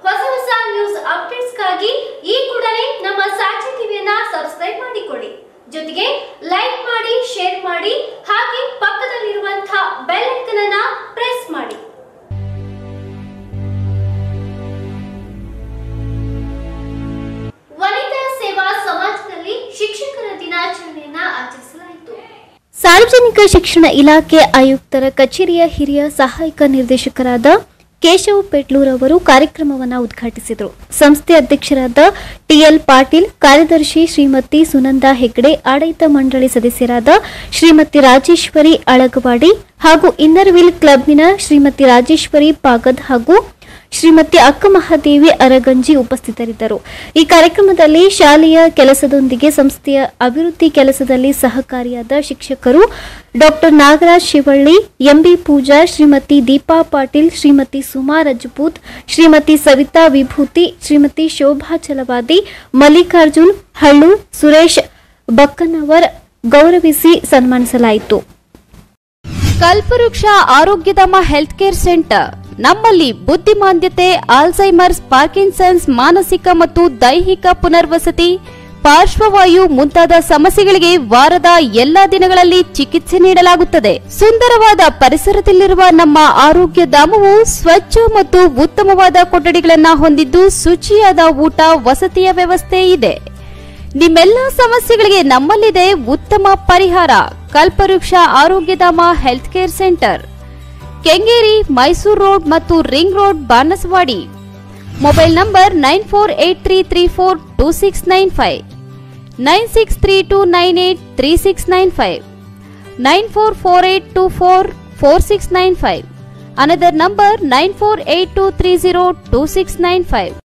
ಹೊಸ ನ್ಯೂಸ್ ಅಪ್ಡೇಟ್ಸ್ಗಾಗಿ ಈ ಕೂಡಲೇ ನಮ್ಮ ಸಾಕ್ಷಿ ಟಿವಿಯನ್ನ ಸಬ್ಸ್ಕ್ರೈಬ್ ಮಾಡಿಕೊಳ್ಳಿ. ಜೊತೆಗೆ ಲೈಕ್ ಮಾಡಿ, ಶೇರ್ ಮಾಡಿ, ಹಾಗೆ ಪಕ್ಕದಲ್ಲಿರುವಂತಹ ಬೆಲ್ ಐಕಾನ್ ಅನ್ನು ಪ್ರೆಸ್ ಮಾಡಿ. ವನಿತಾ ಸೇವಾ ಸಮಾಜದಲ್ಲಿ ಶಿಕ್ಷಕರ ದಿನಾಚರಣೆಯನ್ನ ಆಚರಿಸಲಾಯಿತು. ಸಾರ್ವಜನಿಕ ಶಿಕ್ಷಣ ಇಲಾಖೆ ಆಯುಕ್ತರ ಕಚೇರಿಯ ಹಿರಿಯ ಸಹಾಯಕ ನಿರ್ದೇಶಕರಾದ ಕೇಶವ್ ಪೆಟ್ಲೂರ್ ಅವರು ಕಾರ್ಯಕ್ರಮವನ್ನು ಉದ್ಘಾಟಿಸಿದರು. ಸಂಸ್ಥೆ ಅಧ್ಯಕ್ಷರಾದ ಟಿಎಲ್ ಪಾಟೀಲ್, ಕಾರ್ಯದರ್ಶಿ ಶ್ರೀಮತಿ ಸುನಂದಾ ಹೆಗ್ಡೆ, ಆಡಳಿತ ಮಂಡಳಿ ಸದಸ್ಯರಾದ ಶ್ರೀಮತಿ ರಾಜೇಶ್ವರಿ ಅಳಗವಾಡಿ ಹಾಗೂ ಇನ್ನರ್ವಿಲ್ ಕ್ಲಬ್ನ ಶ್ರೀಮತಿ ರಾಜೇಶ್ವರಿ ಪಾಗದ್ ಹಾಗೂ ಶ್ರೀಮತಿ ಅಕ್ಕಮಹಾದೇವಿ ಅರಗಂಜಿ ಉಪಸ್ಥಿತರಿದ್ದರು. ಈ ಕಾರ್ಯಕ್ರಮದಲ್ಲಿ ಶಾಲೆಯ ಕೆಲಸದೊಂದಿಗೆ ಸಂಸ್ಥೆಯ ಅಭಿವೃದ್ಧಿ ಕೆಲಸದಲ್ಲಿ ಸಹಕಾರಿಯಾದ ಶಿಕ್ಷಕರು ಡಾಕ್ಟರ್ ನಾಗರಾಜ್ ಶಿವಳ್ಳಿ, ಎಂಬಿ ಪೂಜಾ, ಶ್ರೀಮತಿ ದೀಪಾ ಪಾಟೀಲ್, ಶ್ರೀಮತಿ ಸುಮಾ ರಜಪೂತ್, ಶ್ರೀಮತಿ ಸವಿತಾ ವಿಭೂತಿ, ಶ್ರೀಮತಿ ಶೋಭಾ ಚಲವಾದಿ, ಮಲ್ಲಿಕಾರ್ಜುನ್ ಹಳ್ಳು, ಸುರೇಶ್ ಬಕ್ಕನವರ್ ಗೌರವಿಸಿ ಸನ್ಮಾನಿಸಲಾಯಿತು. ಕಲ್ಪವೃಕ್ಷ ಆರೋಗ್ಯಧಾಮ ಹೆಲ್ತ್ ಕೇರ್ ಸೆಂಟರ್ ನಮ್ಮಲ್ಲಿ ಬುದ್ಧಿಮಾಂದ್ಯತೆ, ಆಲ್ಝೈಮರ್ಸ್, ಪಾರ್ಕಿನ್ಸನ್ಸ್, ಮಾನಸಿಕ ಮತ್ತು ದೈಹಿಕ ಪುನರ್ವಸತಿ, ಪಾರ್ಶ್ವವಾಯು ಮುಂತಾದ ಸಮಸ್ಯೆಗಳಿಗೆ ವಾರದ ಎಲ್ಲಾ ದಿನಗಳಲ್ಲಿ ಚಿಕಿತ್ಸೆ ನೀಡಲಾಗುತ್ತದೆ. ಸುಂದರವಾದ ಪರಿಸರದಲ್ಲಿರುವ ನಮ್ಮ ಆರೋಗ್ಯ ಧಾಮವು ಸ್ವಚ್ಛ ಮತ್ತು ಉತ್ತಮವಾದ ಕೊಠಡಿಗಳನ್ನು ಹೊಂದಿದ್ದು ಶುಚಿಯಾದ ಊಟ, ವಸತಿಯ ವ್ಯವಸ್ಥೆ ಇದೆ. ನಿಮ್ಮೆಲ್ಲ ಸಮಸ್ಯೆಗಳಿಗೆ ನಮ್ಮಲ್ಲಿದೆ ಉತ್ತಮ ಪರಿಹಾರ. Kalpavriksha Arogyadhama health care centre, Kengeri, Mysuru road ಮತ್ತು ring road, Banaswadi. Mobile number 9483342695, 9632983695, 9448244695. Another number 9482302695.